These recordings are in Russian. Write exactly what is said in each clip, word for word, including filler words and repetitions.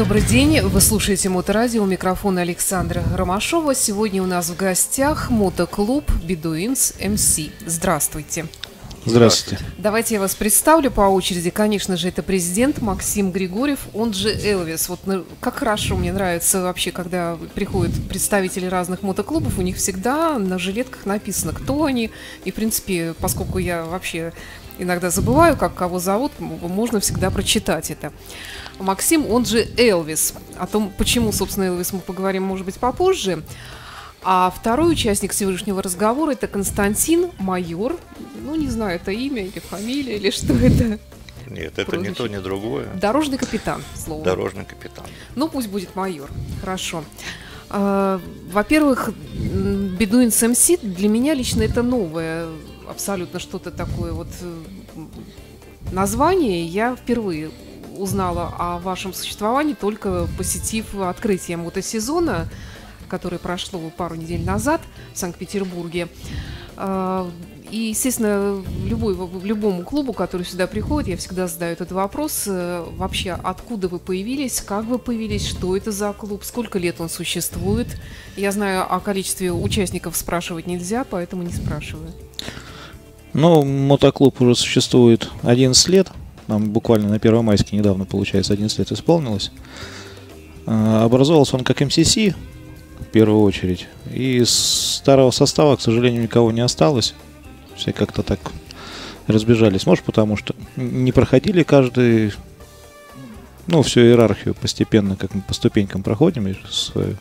Добрый день, вы слушаете Моторадио, у микрофона Александра Ромашова. Сегодня у нас в гостях мотоклуб Bedouins эм си. Здравствуйте. Здравствуйте. Давайте я вас представлю по очереди. Конечно же, это президент Максим Григорьев, он же Элвис. Вот как хорошо, мне нравится вообще, когда приходят представители разных мотоклубов, у них всегда на жилетках написано, кто они. И, в принципе, поскольку я вообще иногда забываю, как кого зовут, можно всегда прочитать это. Максим, он же Элвис. О том, почему, собственно, Элвис, мы поговорим, может быть, попозже. А второй участник сегодняшнего разговора – это Константин Майор. Ну, не знаю, это имя или фамилия, или что это. Нет, это прозвище. Не то, ни другое. Дорожный капитан, слово. Дорожный капитан. Ну, пусть будет майор. Хорошо. А, во-первых, Bedouins эм си для меня лично это новое, абсолютно что-то такое вот название. Я впервые узнала о вашем существовании, только посетив открытие мотосезона, которое прошло пару недель назад в Санкт-Петербурге. И, естественно, любой, любому клубу, который сюда приходит, я всегда задаю этот вопрос. Вообще, откуда вы появились, как вы появились, что это за клуб, сколько лет он существует? Я знаю, о количестве участников спрашивать нельзя, поэтому не спрашиваю. Ну, мотоклуб уже существует одиннадцать лет. Нам буквально на Первомайске недавно, получается, одиннадцать лет исполнилось. Образовался он как эм си си, в первую очередь. И из старого состава, к сожалению, никого не осталось. Все как-то так разбежались. Может, потому что не проходили каждый, ну, всю иерархию постепенно, как мы по ступенькам проходим свою.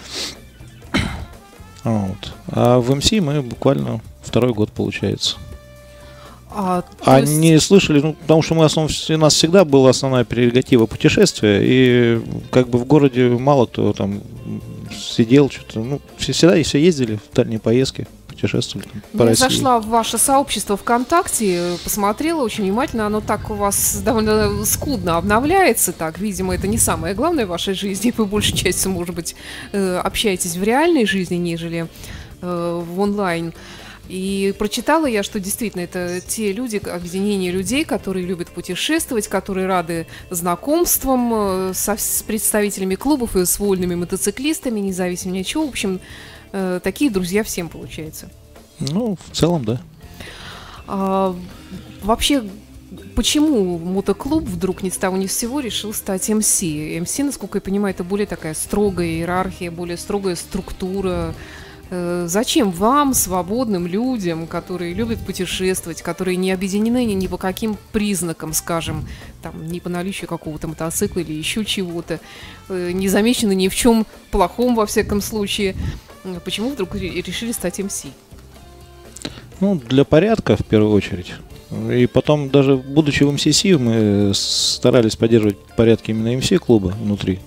Вот. А в эм си мы буквально второй год, получается. А, а есть... не слышали, ну, потому что мы основ... у нас всегда была основная прерогатива путешествия, и как бы в городе мало кто там сидел, что-то, ну, всегда и все ездили в дальние поездки, путешествовали там, по Я России. зашла в ваше сообщество ВКонтакте, посмотрела очень внимательно, оно так у вас довольно скудно обновляется, так, видимо, это не самое главное в вашей жизни, вы большей частью, может быть, общаетесь в реальной жизни, нежели в онлайн. И прочитала я, что действительно это те люди, объединение людей, которые любят путешествовать, которые рады знакомствам со, с представителями клубов и с вольными мотоциклистами, независимо ни от чего. В общем, э, такие друзья всем, получается. Ну, в целом, да. А, вообще, почему мотоклуб вдруг ни с того ни с сего решил стать эм си? эм си, насколько я понимаю, это более такая строгая иерархия, более строгая структура. Зачем вам, свободным людям, которые любят путешествовать, которые не объединены ни, ни по каким признакам, скажем, там, ни по наличию какого-то мотоцикла или еще чего-то, не замечены ни в чем плохом, во всяком случае, почему вдруг решили стать эм си? Ну, для порядка, в первую очередь. И потом, даже будучи в эм си си, мы старались поддерживать порядки именно эм си-клуба внутри.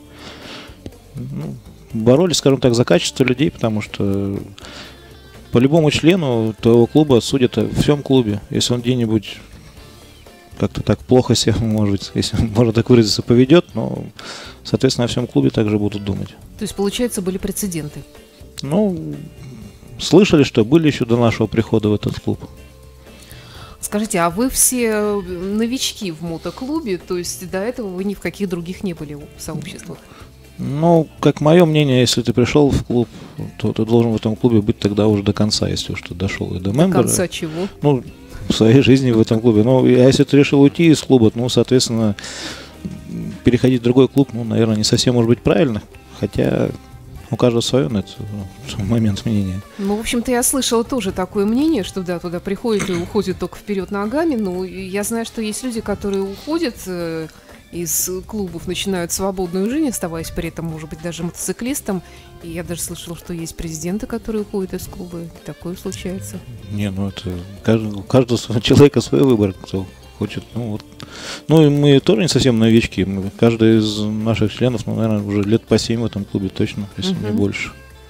Ну, боролись, скажем так, за качество людей, потому что по любому члену твоего клуба судят в всем клубе. Если он где-нибудь как-то так плохо себя, может быть, если можно так выразиться, поведет, но, соответственно, о всем клубе также будут думать. То есть, получается, были прецеденты? Ну, слышали, что были еще до нашего прихода в этот клуб. Скажите, а вы все новички в мотоклубе, то есть до этого вы ни в каких других не были в сообществах? Ну, как мое мнение, если ты пришел в клуб, то ты должен в этом клубе быть тогда уже до конца, если уж ты дошел и до мембера. До конца чего? Ну, в своей жизни в этом клубе. Ну, а если ты решил уйти из клуба, ну, соответственно, переходить в другой клуб, ну, наверное, не совсем может быть правильно. Хотя у каждого свое на этот момент мнения. Ну, в общем-то, я слышала тоже такое мнение, что да, туда приходят и уходят только вперед ногами. Но я знаю, что есть люди, которые уходят из клубов, начинают свободную жизнь, оставаясь при этом, может быть, даже мотоциклистом. И я даже слышала, что есть президенты, которые уходят из клуба. И такое случается. Не, ну это каждый, у каждого человека свой выбор, кто хочет. Ну, вот. Ну и мы тоже не совсем новички. Мы, каждый из наших членов, ну, наверное, уже лет по семь в этом клубе точно, если uh-huh. не больше.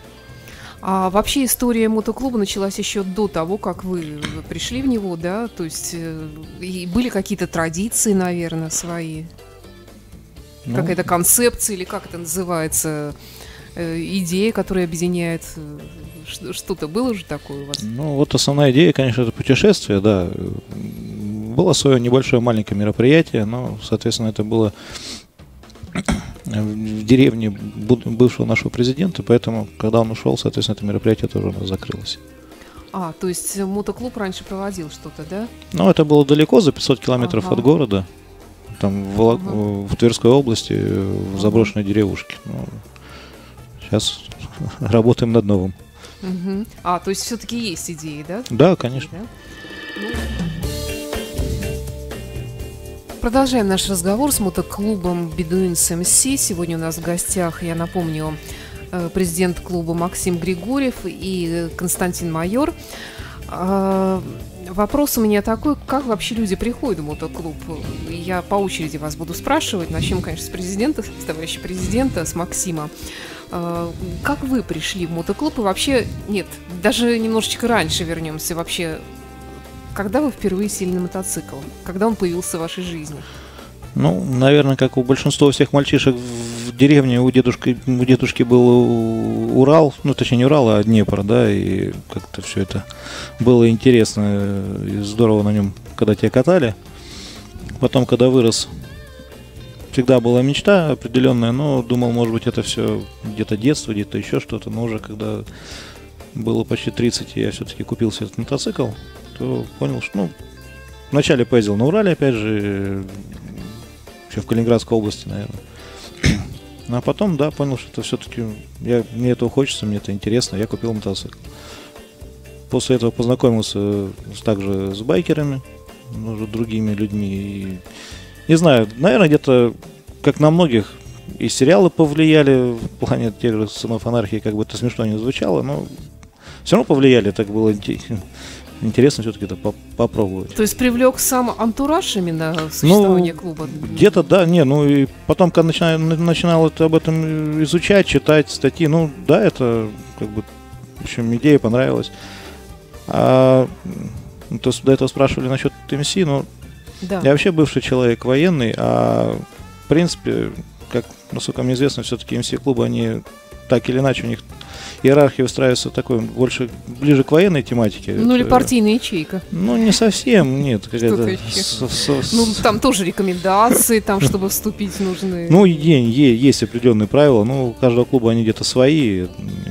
А вообще история мотоклуба началась еще до того, как вы пришли в него, да? То есть и были какие-то традиции, наверное, свои? Ну, какая-то концепция или как это называется, э, идея, которая объединяет, что-то было же такое у вас? Ну вот основная идея, конечно, это путешествие, да. Было свое небольшое маленькое мероприятие, но, соответственно, это было в деревне бывшего нашего президента, поэтому, когда он ушел, соответственно, это мероприятие тоже у нас закрылось. А, то есть мотоклуб раньше проводил что-то, да? Ну, это было далеко, за пятьсот километров ага. от города, там в, ага. в Тверской области, в заброшенной ага. деревушке. Ну, сейчас работаем над новым. Угу. А, то есть все-таки есть идеи, да? Да, конечно. Да? Ну... Продолжаем наш разговор с мотоклубом Bedouins эм си. Сегодня у нас в гостях, я напомню, президент клуба Максим Григорьев и Константин Майор. Вопрос у меня такой, как вообще люди приходят в мотоклуб? Я по очереди вас буду спрашивать. Начнем, конечно, с президента, с товарища президента, с Максима. Как вы пришли в мотоклуб? И вообще, нет, даже немножечко раньше вернемся. Вообще, когда вы впервые сели на мотоцикл? Когда он появился в вашей жизни? Ну, наверное, как у большинства всех мальчишек в деревне, у дедушки, у дедушки был Урал, ну, точнее, не Урал, а Днепр, да, и как-то все это было интересно и здорово на нем, когда тебя катали. Потом, когда вырос, всегда была мечта определенная, но думал, может быть, это все где-то детство, где-то еще что-то, но уже когда было почти тридцать, и я все-таки купил себе этот мотоцикл, то понял, что, ну, вначале поездил на Урале, опять же, еще в Калининградской области, наверное. А потом, да, понял, что это все-таки, я, мне этого хочется, мне это интересно, я купил мотоцикл. После этого познакомился также с байкерами, уже другими людьми. И, не знаю, наверное, где-то, как на многих, и сериалы повлияли в плане тех же «Сынов анархии», как бы это смешно не звучало, но все равно повлияли, так было интересно все-таки это попробовать. То есть привлек сам антураж именно существования ну, клуба? Где-то, да, не, ну и потом, когда начинал, начинал это, об этом изучать, читать статьи, ну да, это как бы, в общем, идея понравилась. А, то есть до этого спрашивали насчет эм си, ну, да. Я вообще бывший человек военный, а в принципе, как, насколько мне известно, все-таки эм си-клубы, они так или иначе, у них иерархия устраивается такой, больше, ближе к военной тематике. Ну, или партийная ячейка. Ну, не совсем, нет. Ну, там тоже рекомендации, там, чтобы вступить, нужны. Ну, есть определенные правила, но у каждого клуба они где-то свои,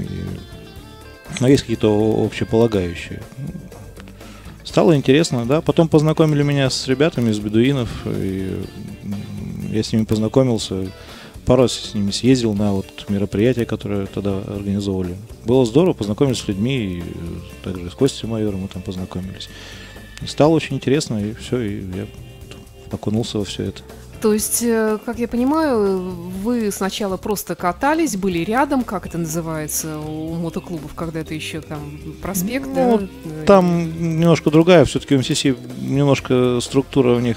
но есть какие-то общеполагающие. Стало интересно, да. Потом познакомили меня с ребятами из бедуинов, и я с ними познакомился. Пару раз с ними съездил на вот мероприятия, которые тогда организовывали. Было здорово, познакомились с людьми, и также с Костей Майором мы там познакомились. И стало очень интересно, и все, и я окунулся во все это. То есть, как я понимаю, вы сначала просто катались, были рядом, как это называется у мотоклубов, когда это еще там проспект, ну, да? Там немножко другая, все-таки у эм си си немножко структура у них...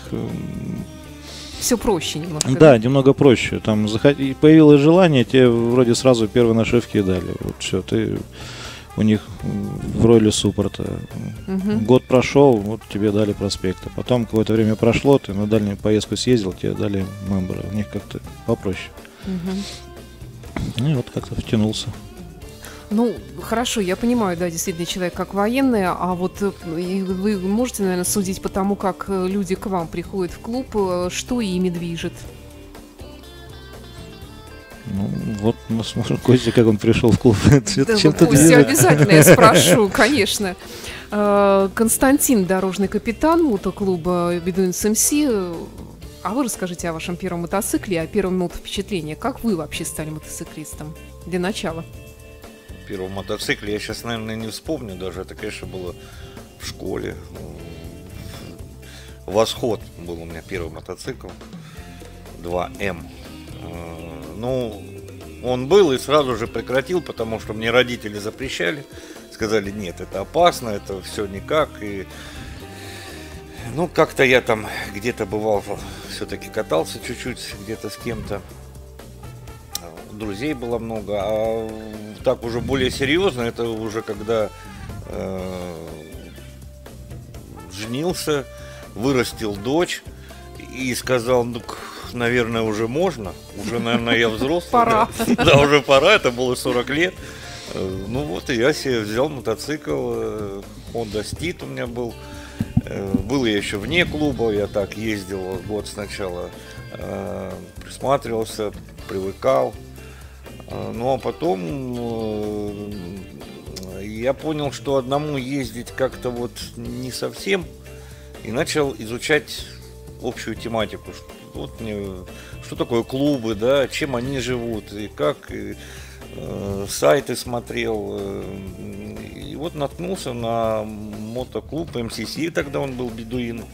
Все проще немножко. Да, да? Немного проще. Там заход... появилось желание, тебе вроде сразу первые нашивки дали. Вот все, ты у них в роли суппорта. Угу. Год прошел, вот тебе дали проспекта. Потом какое-то время прошло, ты на дальнюю поездку съездил, тебе дали мембера. У них как-то попроще. Угу. Ну и вот как-то втянулся. Ну, хорошо, я понимаю, да, действительно, человек как военный, а вот вы можете, наверное, судить по тому, как люди к вам приходят в клуб, что ими движет? Ну, вот мы смотрим Костя, как он пришел в клуб. Да, Костя, обязательно я спрошу, конечно. Константин, дорожный капитан мотоклуба Bedouins эм си. А вы расскажите о вашем первом мотоцикле, о первом минутах впечатления. Как вы вообще стали мотоциклистом? Для начала. Первом мотоцикле я сейчас, наверное, не вспомню даже. Это, конечно, было в школе. Восход был у меня первый мотоцикл. два эм. Ну, он был и сразу же прекратил, потому что мне родители запрещали. Сказали, нет, это опасно, это все никак. И, ну, как-то я там где-то бывал, все-таки катался чуть-чуть где-то с кем-то. Друзей было много, а так уже более серьезно, это уже когда э, женился, вырастил дочь и сказал, ну, наверное, уже можно, уже, наверное, я взрослый. Пора. Да, да, уже пора, это было сорок лет. Ну вот, и я себе взял мотоцикл, Honda Steed у меня был. Был я еще вне клуба, я так ездил год сначала, присматривался, привыкал. Ну а потом я понял, что одному ездить как-то вот не совсем, и начал изучать общую тематику. Вот мне, что такое клубы, да, чем они живут, и как, и, э, сайты смотрел. Э, и вот наткнулся на мотоклуб эм си си, тогда он был Бедуин.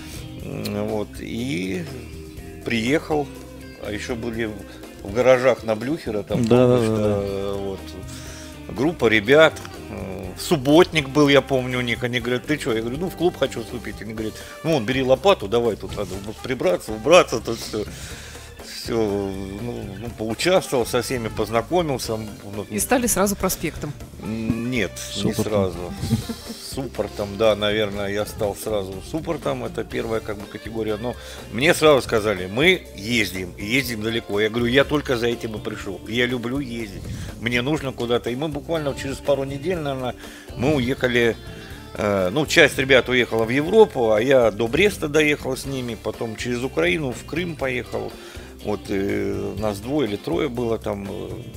Вот, и приехал, а еще были в гаражах на Блюхера, там, да, помнишь, да, да, да, вот, группа ребят. Субботник был, я помню, у них. Они говорят, ты что? Я говорю, ну в клуб хочу вступить. Они говорят, ну вот бери лопату, давай тут надо прибраться, убраться, тут все. Все, ну, ну, поучаствовал, со всеми познакомился. И стали сразу проспектом? Нет, Суппортом. не сразу. Суппортом, да, наверное, я стал сразу суппортом, это первая как бы категория. Но мне сразу сказали, мы ездим, и ездим далеко. Я говорю, я только за этим и пришел. Я люблю ездить, мне нужно куда-то. И мы буквально через пару недель, наверное, мы уехали. Ну, часть ребят уехала в Европу, а я до Бреста доехал с ними, потом через Украину в Крым поехал. Вот э, нас двое или трое было там.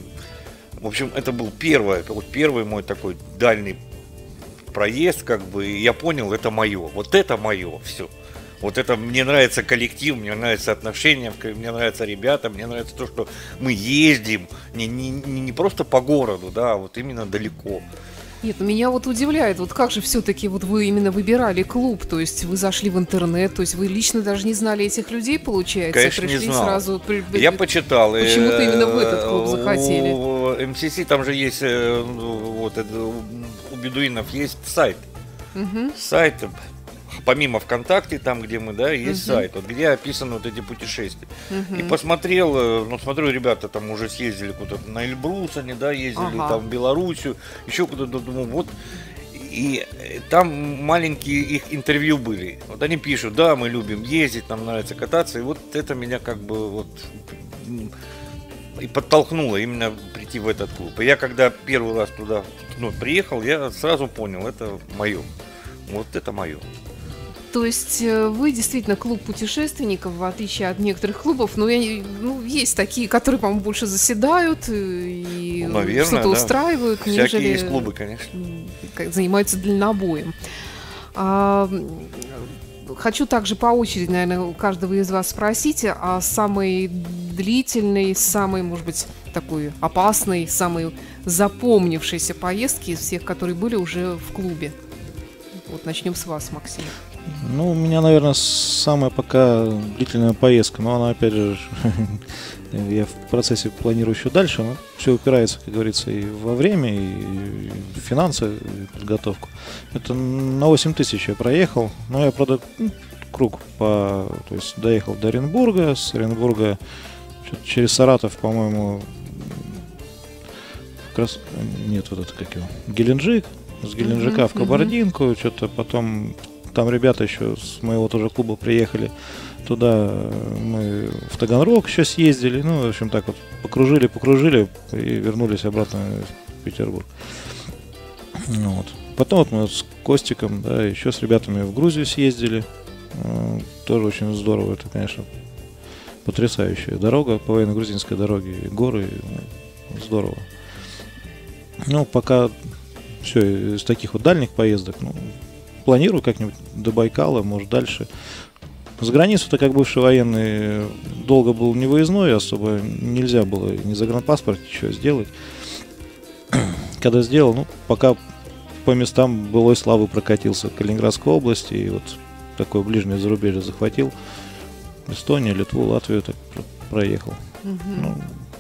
В общем, это был первый, вот первый мой такой дальний проезд, как бы. И я понял, это мое. Вот это мое, все. Вот это мне нравится коллектив, мне нравятся отношения, мне нравятся ребята, мне нравится то, что мы ездим не, не, не просто по городу, да, а вот именно далеко. Нет, ну меня вот удивляет, вот как же все-таки вот вы именно выбирали клуб, то есть вы зашли в интернет, то есть вы лично даже не знали этих людей, получается, конечно, пришли не знал. Сразу. Я почитал. Почему-то именно в этот клуб захотели. У эм си си там же есть, вот у Бедуинов есть сайт, Угу. сайт. Помимо ВКонтакте, там, где мы, да, есть uh-huh. сайт, вот, где описаны вот эти путешествия. Uh-huh. И посмотрел, ну, смотрю, ребята там уже съездили куда-то на Эльбрус, они, да, ездили Ага. там в Белоруссию, еще куда-то, думаю, вот. И там маленькие их интервью были. Вот они пишут, да, мы любим ездить, нам нравится кататься. И вот это меня как бы вот и подтолкнуло именно прийти в этот клуб. И я когда первый раз туда, ну, приехал, я сразу понял, это мое. Вот это мое. То есть вы действительно клуб путешественников, в отличие от некоторых клубов, но я, ну, есть такие, которые, по-моему, больше заседают и ну, наверное, что-то да. устраивают, Всякие нежели есть клубы, конечно. занимаются дальнобоем. А, хочу также по очереди, наверное, у каждого из вас спросить о самой длительной, самой, может быть, такой опасной, самой запомнившейся поездке из всех, которые были уже в клубе. Вот начнем с вас, Максим. Ну, у меня, наверное, самая пока длительная поездка, но она, опять же, я в процессе планирую еще дальше, но все упирается, как говорится, и во время, и в финансы, и подготовку. Это на восемь тысяч я проехал, но я, правда, ну, круг по, то есть доехал до Оренбурга, с Оренбурга через Саратов, по-моему, как раз, нет, вот это как его, Геленджик, с Геленджика uh-huh, в Кабардинку, uh-huh. что-то потом... Там ребята еще с моего тоже клуба приехали туда, мы в Таганрог еще съездили, ну, в общем, так вот, покружили, покружили и вернулись обратно в Петербург. Ну, вот. Потом вот мы вот с Костиком, да, еще с ребятами в Грузию съездили, тоже очень здорово, это, конечно, потрясающая дорога, по военно-грузинской дороге, горы, ну, здорово. Ну, пока все из таких вот дальних поездок, ну, планирую как-нибудь до Байкала, может дальше. С границы-то как бывший военный долго был не выездной, особо нельзя было ни загранпаспорт, ничего сделать. Когда сделал, ну, пока по местам былой славы прокатился в Калининградской области и вот такое ближнее зарубежье захватил. Эстонию, Литву, Латвию так проехал. Угу. Ну,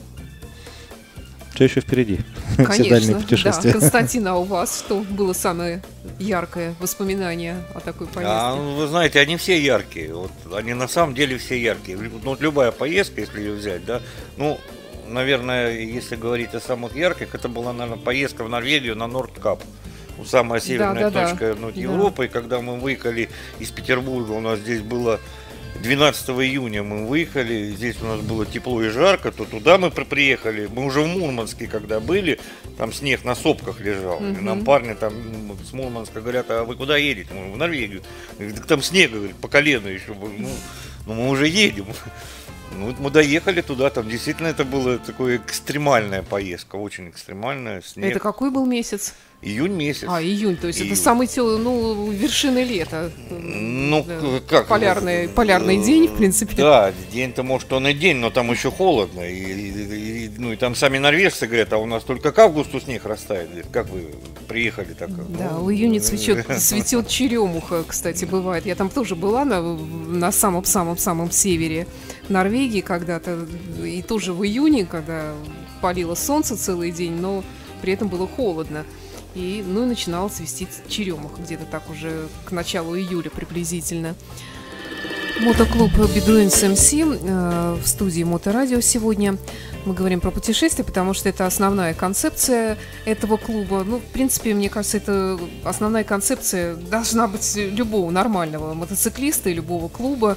все еще впереди. Конечно, все дальние путешествия. Да. Константин, а у вас что было самое яркое воспоминание о такой поездке? А, вы знаете, они все яркие. Вот, они на самом деле все яркие. Ну, любая поездка, если ее взять, да, ну, наверное, если говорить о самых ярких, это была, наверное, поездка в Норвегию на Нордкап. Самая северная да, да, точка да. ну, Да. Европы. И когда мы выехали из Петербурга, у нас здесь было двенадцатого июня мы выехали, здесь у нас было тепло и жарко, то туда мы при- приехали. Мы уже в Мурманске, когда были, там снег на сопках лежал. И Мгм. нам парни там м, с Мурманска говорят: а вы куда едете? Мы говорим: в Норвегию. Говорит: так там снега, говорит, по колено еще. Ну, ну, мы уже едем. Ну, вот мы доехали туда, там действительно это была такая экстремальная поездка, очень экстремальная, снег. Это какой был месяц? Июнь месяц. А, июнь, то есть Июнь. это самый тел, ну, вершины лета. Ну, Да. к- как? Полярный, полярный день, в принципе. Да, день-то, может, он и день, но там еще холодно. И, и- и- ну, и там сами норвежцы говорят: а у нас только к августу снег растает. Говорят: как вы приехали так? Да, Ну, в июне цветет, цветет черемуха, кстати, бывает. Я там тоже была на, на самом-самом-самом севере Норвегии когда-то. И тоже в июне, когда палило солнце целый день, но при этом было холодно. И, ну, и начинала цвести черемуха где-то так уже к началу июля приблизительно. Мотоклуб Bedouins эм си э, в студии Моторадио сегодня. Мы говорим про путешествия, потому что это основная концепция этого клуба. Ну, в принципе, мне кажется, это основная концепция должна быть любого нормального мотоциклиста и любого клуба.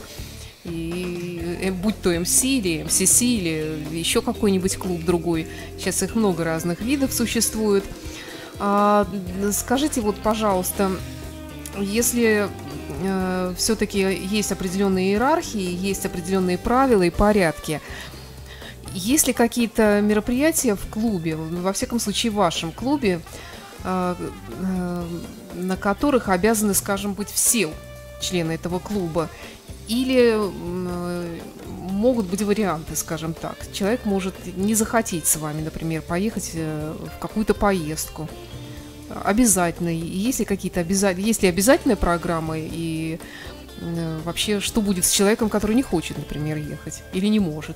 И э, будь то эм си или эм си си или еще какой-нибудь клуб другой. Сейчас их много разных видов существует. А, скажите, вот, пожалуйста, если э, все-таки есть определенные иерархии, есть определенные правила и порядки, есть ли какие-то мероприятия в клубе, во всяком случае в вашем клубе, э, э, на которых обязаны, скажем, быть все члены этого клуба? Или э, могут быть варианты, скажем так. Человек может не захотеть с вами, например, поехать э, в какую-то поездку. Обязательно. Есть ли какие-то обязательные, есть ли обязательная программа и э, вообще, что будет с человеком, который не хочет, например, ехать или не может?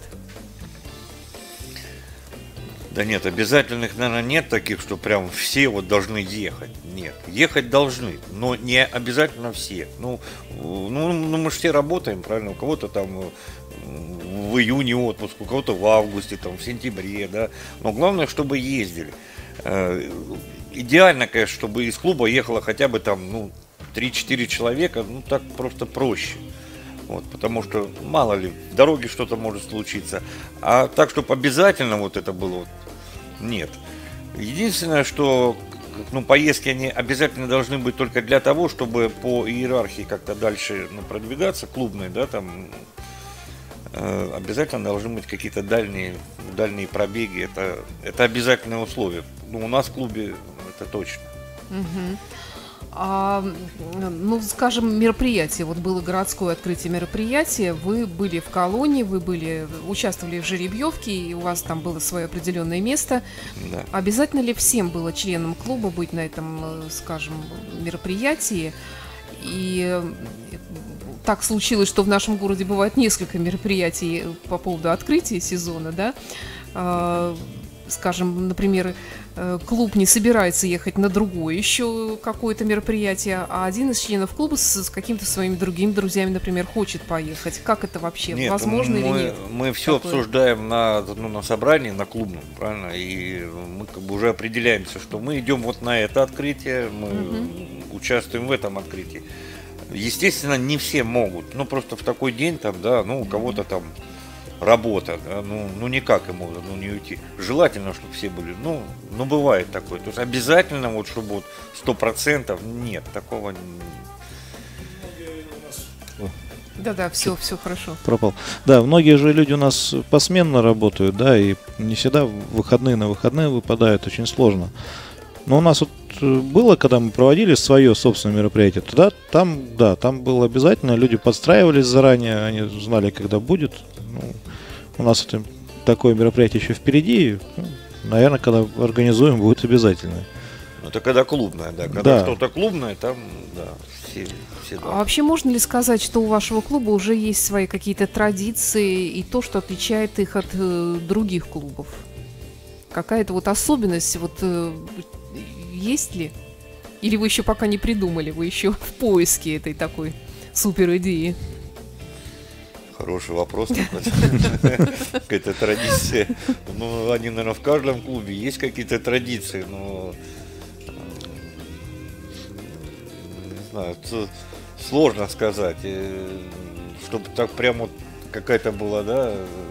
Да нет, обязательных, наверное, нет таких, что прям все вот должны ехать. Нет, ехать должны, но не обязательно все. Ну, ну, ну мы же все работаем, правильно? У кого-то там в июне отпуск, у кого-то в августе, там, в сентябре, да. Но главное, чтобы ездили. Идеально, конечно, чтобы из клуба ехало хотя бы там, ну, три-четыре человека, ну, так просто проще. Вот, потому что, мало ли, в дороге что-то может случиться. А так, чтобы обязательно вот это было, вот, нет. Единственное, что, ну, поездки, они обязательно должны быть только для того, чтобы по иерархии как-то дальше, ну, продвигаться, клубной, да, там, э, обязательно должны быть какие-то дальние, дальние пробеги. Это, это обязательное условие. Ну, у нас в клубе это точно. Мгм. А, ну, скажем, мероприятие. Вот было городское открытие мероприятия. Вы были в колонии, вы были, участвовали в жеребьевке, и у вас там было свое определенное место. Да. Обязательно ли всем было членам клуба быть на этом, э, скажем, мероприятии? И э, так случилось, что в нашем городе бывает несколько мероприятий по поводу открытия сезона, да? А, скажем, например, э, клуб не собирается ехать на другое еще какое-то мероприятие, а один из членов клуба с, с какими-то своими другими друзьями, например, хочет поехать. Как это вообще? Нет, Возможно мы, или нет? Мы все Такое? обсуждаем на, ну, на собрании, на клубном, правильно? И мы как бы уже определяемся, что мы идем вот на это открытие, мы Мгм. участвуем в этом открытии. Естественно, не все могут. Ну, просто в такой день там, да, ну, у кого-то там работа, да, ну, ну никак ему ну, не уйти. Желательно, чтобы все были, ну, ну бывает такое. То есть обязательно, вот, чтобы вот сто процентов, нет, такого не- Да-да, все, все хорошо. Пропал. Да, многие же люди у нас посменно работают, да, и не всегда выходные на выходные выпадают, очень сложно. Но у нас вот э, было, когда мы проводили свое собственное мероприятие, тогда там, да, там было обязательно, люди подстраивались заранее, они знали, когда будет. Ну, у нас это, такое мероприятие еще впереди, ну, наверное, когда организуем, будет обязательно. это когда клубное, да. Когда Да. что-то клубное, там, да, все, все А должны. вообще можно ли сказать, что у вашего клуба уже есть свои какие-то традиции и то, что отличает их от э, других клубов? Какая-то вот особенность вот э, есть ли? Или вы еще пока не придумали, вы еще в поиске этой такой супер идеи? Хороший вопрос такой. Какая-то традиция. Ну, они, наверное, в каждом клубе есть какие-то традиции, но э, не знаю, ц- сложно сказать. Э, чтобы так прям вот какая-то была, да,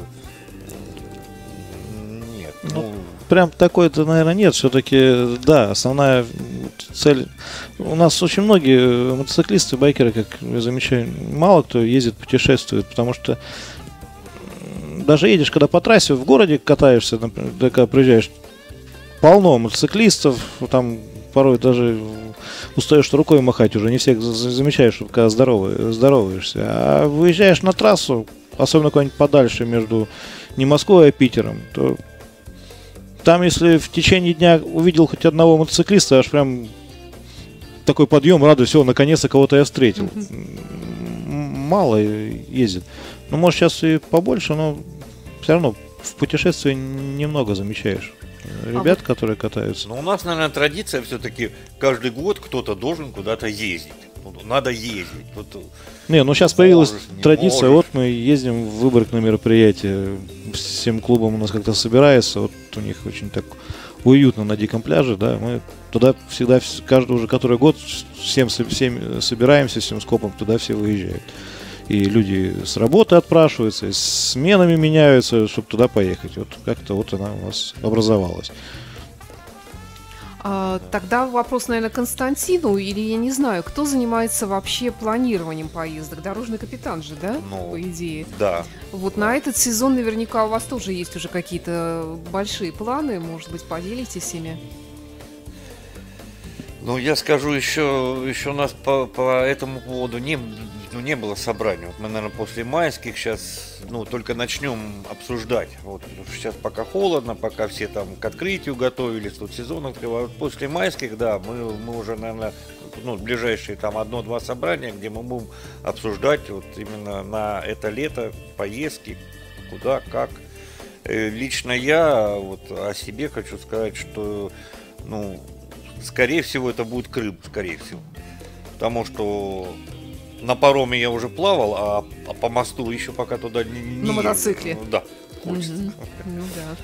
нет. Ну, Ну, прям такой-то, наверное, нет. Все-таки, да, основная цель... У нас очень многие мотоциклисты, байкеры, как я замечаю, мало кто ездит, путешествует, потому что даже едешь, когда по трассе в городе катаешься, например, когда приезжаешь, полно мотоциклистов, там порой даже устаешь рукой махать, уже не всех замечаешь, когда здоровый, здороваешься. А выезжаешь на трассу, особенно куда-нибудь подальше между не Москвой, а Питером, то там, если в течение дня увидел хоть одного мотоциклиста, аж прям такой подъем, радость, все, наконец-то кого-то я встретил. Мало ездит. Ну, может, сейчас и побольше, но все равно в путешествии немного замечаешь ребят, а вот... которые катаются. Но у нас, наверное, традиция все-таки каждый год кто-то должен куда-то ездить. Надо ездить. Вот, не, ну сейчас появилась можешь, традиция, можешь. Вот мы ездим в Выборг на мероприятие, всем клубом у нас как-то собирается, вот у них очень так уютно на диком пляже, да, мы туда всегда, каждый уже который год, всем, всем собираемся, всем скопом туда все выезжают. И люди с работы отпрашиваются, с сменами меняются, чтобы туда поехать. Вот как-то вот она у нас образовалась. А, тогда вопрос, наверное, Константину, или я не знаю, кто занимается вообще планированием поездок? Дорожный капитан же, да, ну, по идее? Да. Вот да. На этот сезон наверняка у вас тоже есть уже какие-то большие планы, может быть, поделитесь ими? Ну, я скажу, еще, еще у нас по, по этому поводу не, ну, не было собрания. Вот мы, наверное, после майских сейчас, ну, только начнем обсуждать. Вот сейчас пока холодно, пока все там к открытию готовились, тут сезон открывают. После майских, да, мы, мы уже, наверное, ну, ближайшие там одно-два собрания, где мы будем обсуждать вот именно на это лето поездки, куда, как. Лично я вот о себе хочу сказать, что, ну, скорее всего, это будет Крым, скорее всего. Потому что на пароме я уже плавал, а, а по мосту еще пока туда не... не на мотоцикле? Да, хочется. Mm-hmm. Ну да.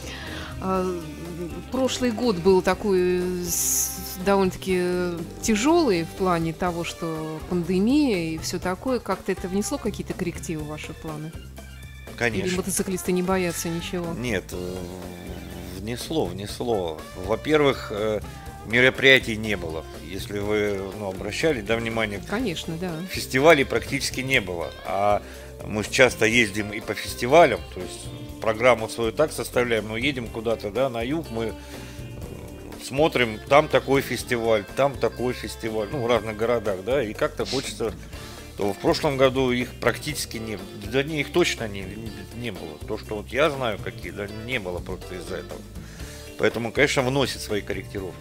А, прошлый год был такой довольно-таки тяжелый в плане того, что пандемия и все такое. Как-то это внесло какие-то коррективы в ваши планы? Конечно. Или мотоциклисты не боятся ничего? Нет, внесло, внесло. Во-первых, мероприятий не было. Если вы, ну, обращали, да, внимание, конечно, да. Фестивалей практически не было. А мы часто ездим и по фестивалям, то есть программу свою так составляем, но едем куда-то, да, на юг, мы смотрим, там такой фестиваль, там такой фестиваль, ну, в разных городах, да, и как-то хочется, то в прошлом году их практически не было, да не, их точно не, не было. То, что вот я знаю какие, да, не было просто из-за этого. Поэтому, конечно, вносит свои корректировки.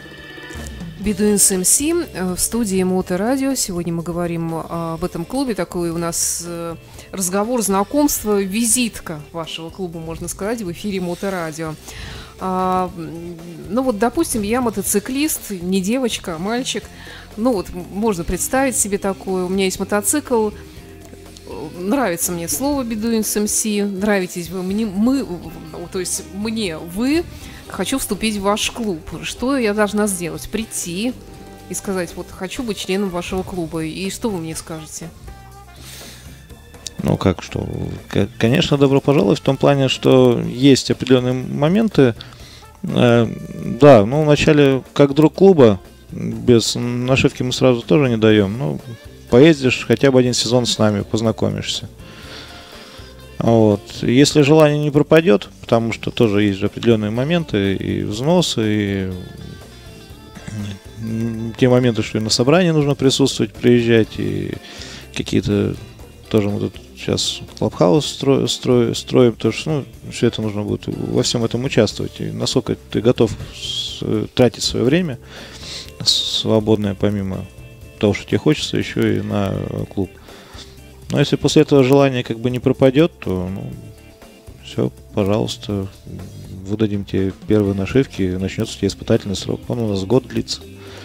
Бедуинс эм си в студии Моторадио. Сегодня мы говорим об этом клубе. Такой у нас разговор, знакомство, визитка вашего клуба, можно сказать, в эфире Моторадио. А, ну вот, допустим, я мотоциклист, не девочка, а мальчик. Ну вот, можно представить себе такое. У меня есть мотоцикл. Нравится мне слово Бедуинс эм си. Нравитесь вы мне, мы, то есть мне вы. Хочу вступить в ваш клуб. Что я должна сделать? Прийти и сказать, вот хочу быть членом вашего клуба. И что вы мне скажете? Ну как что? Конечно, добро пожаловать в том плане, что есть определенные моменты. Да, ну вначале как друг клуба, без нашивки мы сразу тоже не даем. Ну, поездишь хотя бы один сезон с нами, познакомишься. Вот. Если желание не пропадет, потому что тоже есть же определенные моменты и взносы, и те моменты, что и на собрании нужно присутствовать, приезжать, и какие-то тоже мы тут сейчас клабхаус стро, стро, строим, потому что, ну, все это нужно будет во всем этом участвовать. И насколько ты готов с, тратить свое время свободное, помимо того, что тебе хочется, еще и на клуб. Но если после этого желание как бы не пропадет, то, ну, все, пожалуйста, выдадим тебе первые нашивки, начнется тебе испытательный срок. Он у нас год длится,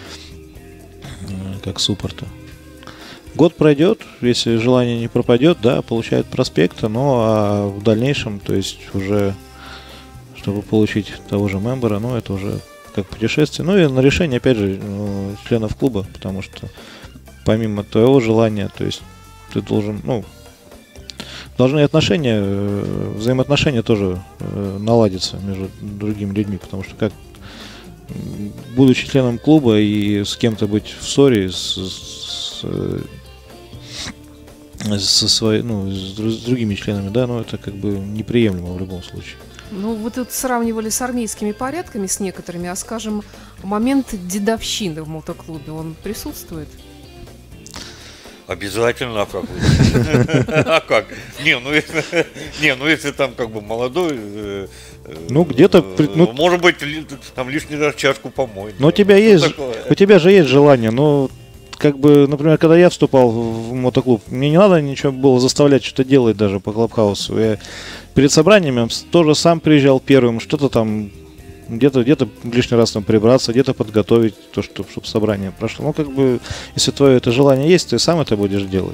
как суппорта. Год пройдет, если желание не пропадет, да, получает проспекта, но а в дальнейшем, то есть уже, чтобы получить того же мембера, ну, это уже как путешествие. Ну и на решение, опять же, членов клуба, потому что помимо твоего желания, то есть ты должен, ну, должны отношения, взаимоотношения тоже наладиться между другими людьми, потому что как, будучи членом клуба и с кем-то быть в ссоре с, с, со своей, ну, с другими членами, да, ну это как бы неприемлемо в любом случае. Ну, вы тут сравнивали с армейскими порядками с некоторыми, а, скажем, момент дедовщины в мотоклубе, он присутствует? Обязательно, а как? А как? Не, ну если, не, ну если там как бы молодой, ну где-то, ну, может быть, там лишний раз чашку помой. Но у тебя есть, у тебя же есть желание, но как бы, например, когда я вступал в мотоклуб, мне не надо ничего было заставлять что-то делать даже по Клабхаусу. Я перед собраниями тоже сам приезжал первым, что-то там, где-то где-то лишний раз там прибраться, где-то подготовить то, что, чтобы собрание прошло. Ну, как бы, если твое это желание есть, ты сам это будешь делать.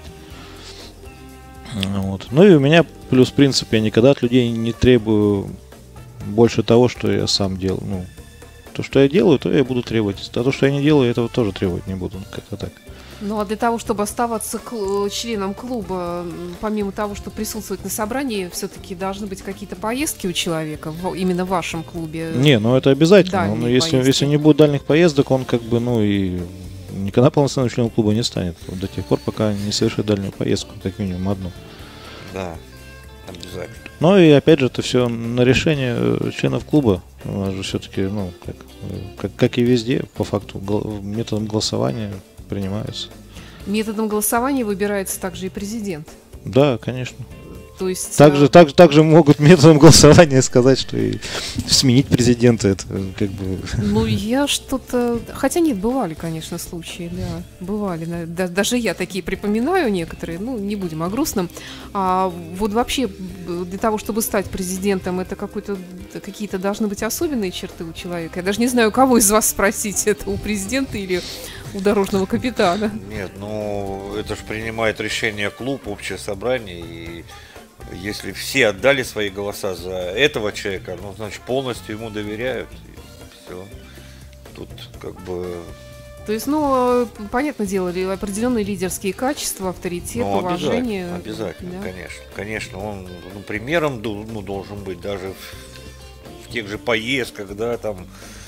Вот. Ну и у меня плюс принцип, я никогда от людей не требую больше того, что я сам делаю. Ну, то, что я делаю, то я буду требовать. А то, что я не делаю, этого тоже требовать не буду. Как-то так. Ну, а для того, чтобы оставаться кл- членом клуба, помимо того, что присутствовать на собрании, все-таки должны быть какие-то поездки у человека, в, именно в вашем клубе? Не, ну это обязательно. Ну, если, если не будет дальних поездок, он как бы, ну и никогда полноценным членом клуба не станет. До тех пор, пока не совершит дальнюю поездку, как минимум одну. Да, обязательно. Ну и опять же, это все на решение членов клуба. У нас же все-таки, ну, как, как, как и везде, по факту, гол- методом голосования принимаются. Методом голосования выбирается также и президент. Да, конечно. То есть, также, а... также, также могут методом голосования сказать, что и сменить президента, это как бы... Ну, я что-то... Хотя нет, бывали, конечно, случаи, да, бывали. Да, даже я такие припоминаю некоторые, ну, не будем о грустном. А вот вообще для того, чтобы стать президентом, это какой-то, какие-то должны быть особенные черты у человека. Я даже не знаю, кого из вас спросить, это у президента или у дорожного капитана. Нет, ну, это же принимает решение клуб, общее собрание, и если все отдали свои голоса за этого человека, ну, значит, полностью ему доверяют, и все. Тут как бы... То есть, ну, понятное дело, определенные лидерские качества, авторитет, ну, уважение. Обязательно, обязательно, да? конечно. Конечно, он, ну, примером, ну, должен быть даже в, в тех же поездках, да, там,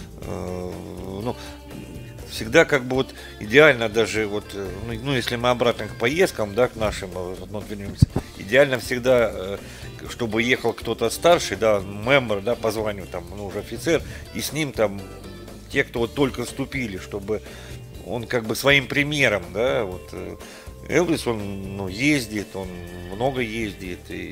э, ну, всегда как бы вот идеально даже вот, ну, ну если мы обратно к поездкам, да, к нашим, вот, вернемся, идеально всегда, чтобы ехал кто-то старший, да, мембер, да, по званию там, ну, уже офицер, и с ним там те, кто вот только вступили, чтобы он как бы своим примером, да, вот Элвис, он, ну, ездит, он много ездит, и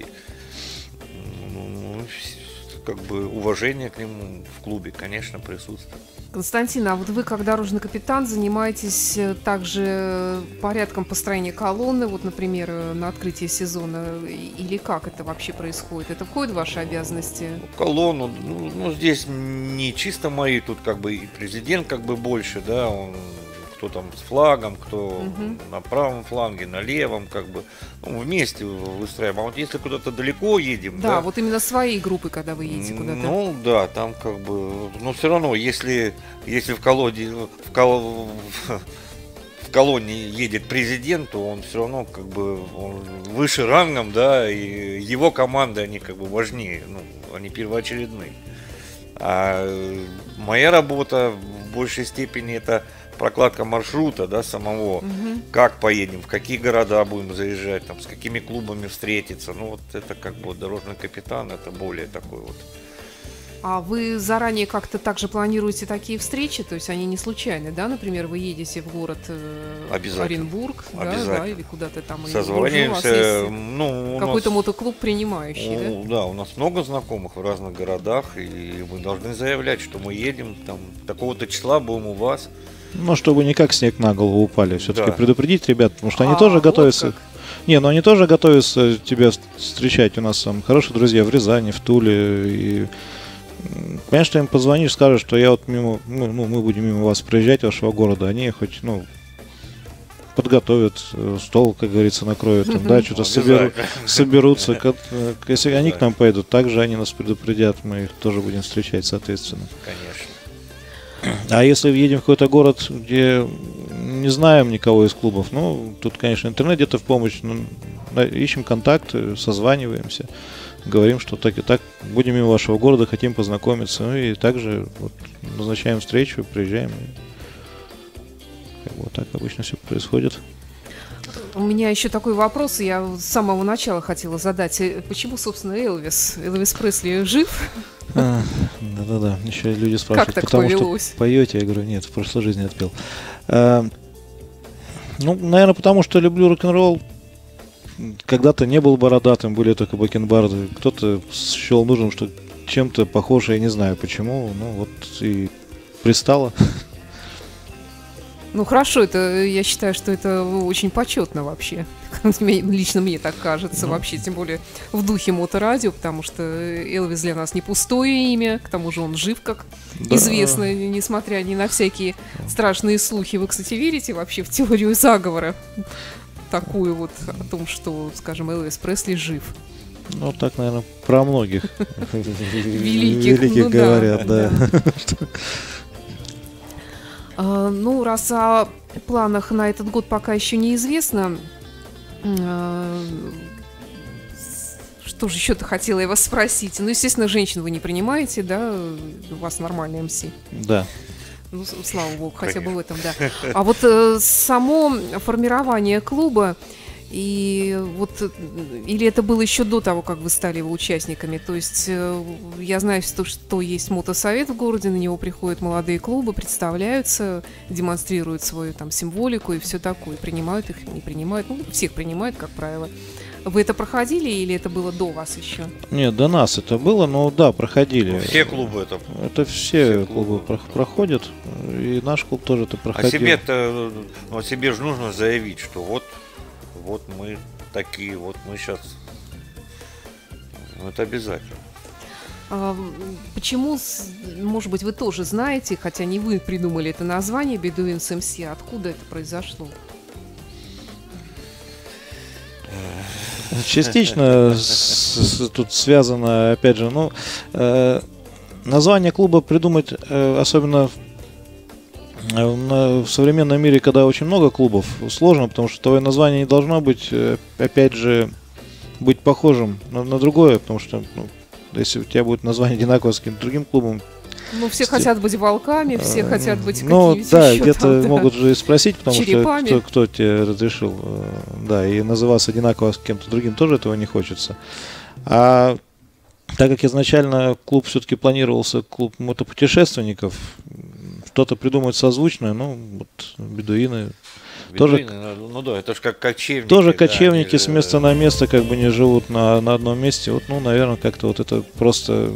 ну, как бы уважение к нему в клубе, конечно, присутствует. Константин, а вот вы, как дорожный капитан, занимаетесь также порядком построения колонны, вот, например, на открытие сезона, или как это вообще происходит? Это входит в ваши обязанности? Колонну, ну, ну здесь не чисто мои, тут как бы и президент как бы больше, да, он, кто там с флагом, кто угу. на правом фланге, на левом, как бы, ну, вместе выстраиваем. А вот если куда-то далеко едем, да, да, вот именно своей группы, когда вы едете куда-то. Ну да, там как бы, но все равно, если, если в колоде, в, кол, в колонне едет президент, то он все равно как бы он выше рангом, да, и его команды, они как бы важнее, ну, они первоочередные. А моя работа в большей степени это прокладка маршрута, да, самого, угу. как поедем, в какие города будем заезжать, там, с какими клубами встретиться. Ну, вот это как бы вот, дорожный капитан, это более такой вот. А вы заранее как-то также планируете такие встречи? То есть они не случайны, да? Например, вы едете в город э, Оренбург, да, да, или куда-то там. Созваниваемся, ну, какой-то нас... мотоклуб принимающий, ну, да? Да, у нас много знакомых в разных городах, и мы должны заявлять, что мы едем, там, такого-то числа будем у вас. Ну, чтобы не как снег на голову упали, все-таки да. предупредить ребят, потому что они а, тоже вот готовятся. Как? Не, ну они тоже готовятся тебя встречать. У нас там хорошие друзья в Рязани, в Туле. И, конечно, им позвонишь, скажешь, что я вот мимо, ну, мы будем мимо вас проезжать, вашего города. Они хоть, ну, подготовят, стол, как говорится, накроют, там, да, что-то соберу, соберутся. Если они к нам поедут, также они нас предупредят, мы их тоже будем встречать, соответственно. Конечно. А если едем в какой-то город, где не не знаем никого из клубов. Ну, тут, конечно, интернет где-то в помощь. Ну, ищем контакты, созваниваемся, говорим, что так и так будем мимо вашего города, хотим познакомиться. Ну и также вот, назначаем встречу, приезжаем. Как бы вот так обычно все происходит. У меня еще такой вопрос, я с самого начала хотела задать. Почему, собственно, Элвис? Элвис Пресли жив? А, да-да-да, еще люди спрашивают, как так потому повелось? Что поете? Я говорю, нет, в прошлой жизни отпел. А, ну, наверное, потому что люблю рок-н-ролл. Когда-то не был бородатым, были только бакенбарды. Кто-то счел нужным, что чем-то похоже, я не знаю почему. Ну, вот и пристало. Ну хорошо, это я считаю, что это очень почетно вообще. Лично мне так кажется, mm. вообще, тем более в духе моторадио, потому что Элвис для нас не пустое имя, к тому же он жив, как да. известно, несмотря ни на всякие страшные слухи. Вы, кстати, верите вообще в теорию заговора? Такую вот о том, что, скажем, Элвис Пресли жив. Ну, так, наверное, про многих великих, великих ну, говорят, да. да. А, ну, раз о планах на этот год пока еще неизвестно, а, что же еще-то хотела я вас спросить? Ну, естественно, женщин вы не принимаете, да? У вас нормальный эм си. Да. Ну, слава богу, хотя бы в этом, да. А вот э, само формирование клуба, и вот, или это было еще до того, как вы стали его участниками? То есть э, я знаю, что, что есть мотосовет в городе, на него приходят молодые клубы, представляются, демонстрируют свою там символику и все такое, принимают их, не принимают, ну, всех принимают, как правило. Вы это проходили или это было до вас еще? Нет, до нас это было, но да, проходили. Все клубы это. Это все, все клубы, клубы проходят, и наш клуб тоже это проходил. А себе-то, ну, себе же нужно заявить, что вот, вот мы такие, вот мы сейчас. Ну, это обязательно. А, почему, может быть, вы тоже знаете, хотя не вы придумали это название Bedouins эм си, откуда это произошло? Частично с, с, тут связано, опять же, ну, э, название клуба придумать, э, особенно в, э, в современном мире, когда очень много клубов, сложно, потому что твое название не должно быть, э, опять же, быть похожим на, на другое, потому что, ну, если у тебя будет название одинаковое с каким-то другим клубом. Ну, все хотят быть волками, все хотят быть ну, какими-то да, еще где-то там, да. могут же спросить, потому черепами. что кто, кто тебе разрешил, да, и называться одинаково с кем-то другим тоже этого не хочется. А так как изначально клуб все-таки планировался клуб мотопутешественников, что-то придумать созвучное, ну, вот бедуины. Бедуины, тоже, ну да, это же как кочевники. Тоже кочевники да, с места на место, как бы не живут на, на одном месте. Вот, ну, наверное, как-то вот это просто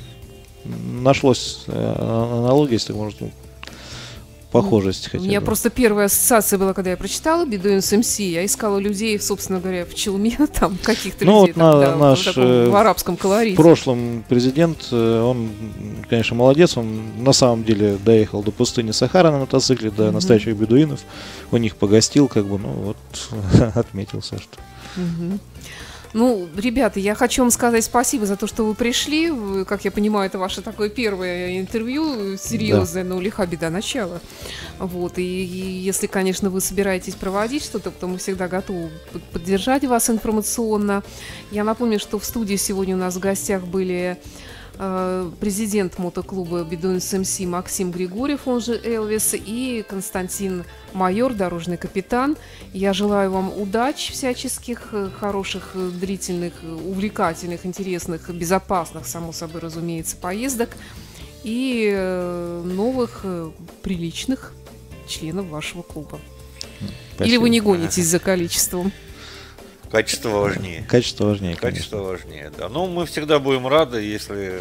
нашлось аналогия, если можно, похожесть. У меня бы. просто первая ассоциация была, когда я прочитала Bedouins эм си, я искала людей, собственно говоря, в челме, там, каких-то ну, людей, вот там, на, да, наш, в, таком, в арабском колорите. В прошлом президент, он, конечно, молодец, он на самом деле доехал до пустыни Сахара на мотоцикле, до mm-hmm. настоящих бедуинов, у них погостил, как бы, ну, вот, отметился, что... Mm-hmm. Ну, ребята, я хочу вам сказать спасибо за то, что вы пришли. Вы, как я понимаю, это ваше такое первое интервью серьезное, да. но лиха беда начала. Вот, и, и если, конечно, вы собираетесь проводить что-то, то мы всегда готовы поддержать вас информационно. Я напомню, что в студии сегодня у нас в гостях были э, президент мотоклуба Bedouins эм си Максим Григорьев, он же Элвис, и Константин Майор, дорожный капитан. Я желаю вам удач всяческих, хороших, длительных, увлекательных, интересных, безопасных, само собой, разумеется, поездок и новых, приличных членов вашего клуба. Спасибо. Или вы не гонитесь за количеством? Качество важнее. Качество важнее, Качество важнее, да. Но мы всегда будем рады, если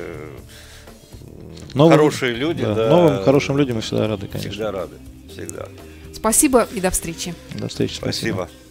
новым, хорошие люди. Да, да, новым хорошим людям мы всегда рады, конечно. Всегда рады. Всегда. Спасибо и до встречи. До встречи. Спасибо. Спасибо.